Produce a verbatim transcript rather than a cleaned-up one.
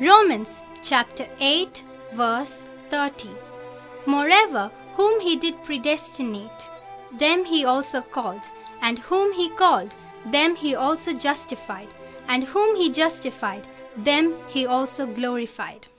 Romans chapter eight verse thirty. Moreover, whom he did predestinate, them he also called, and whom he called, them he also justified, and whom he justified, them he also glorified.